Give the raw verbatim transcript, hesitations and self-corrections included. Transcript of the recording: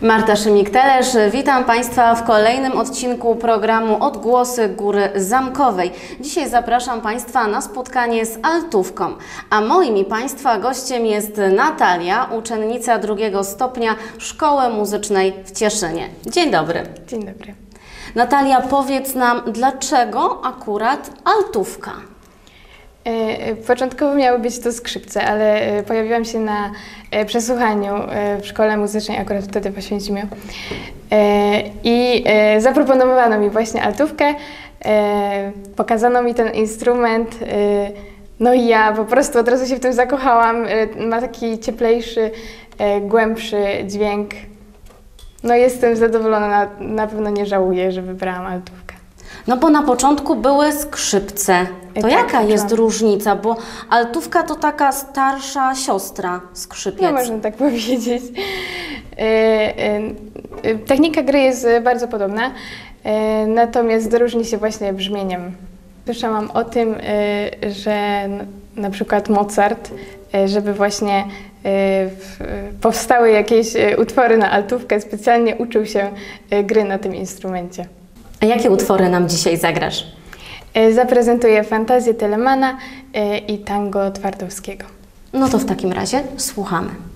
Marta Szymik-Telesz, witam Państwa w kolejnym odcinku programu Odgłosy Góry Zamkowej. Dzisiaj zapraszam Państwa na spotkanie z altówką, a moim i Państwa gościem jest Natalia, uczennica drugiego stopnia Szkoły Muzycznej w Cieszynie. Dzień dobry. Dzień dobry. Natalia, powiedz nam, dlaczego akurat altówka? Początkowo miały być to skrzypce, ale pojawiłam się na przesłuchaniu w Szkole Muzycznej, akurat wtedy w Oświęcimiu, i zaproponowano mi właśnie altówkę, pokazano mi ten instrument, no i ja po prostu od razu się w tym zakochałam. Ma taki cieplejszy, głębszy dźwięk. No jestem zadowolona, na, na pewno nie żałuję, że wybrałam altówkę. No bo na początku były skrzypce. To Tak, jaka tak, jest tak. różnica? Bo altówka to taka starsza siostra skrzypiec. No można tak powiedzieć. Technika gry jest bardzo podobna, natomiast różni się właśnie brzmieniem. Słyszałam o tym, że na przykład Mozart, żeby właśnie powstały jakieś utwory na altówkę, specjalnie uczył się gry na tym instrumencie. A jakie utwory nam dzisiaj zagrasz? Zaprezentuję Fantazję Telemana i tango Twardowskiego. No to w takim razie słuchamy.